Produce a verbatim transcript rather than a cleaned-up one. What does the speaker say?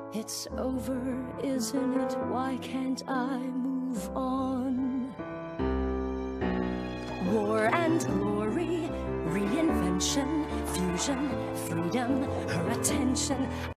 It's over, isn't it? Why can't I move on? War and glory, reinvention, fusion, freedom, her attention.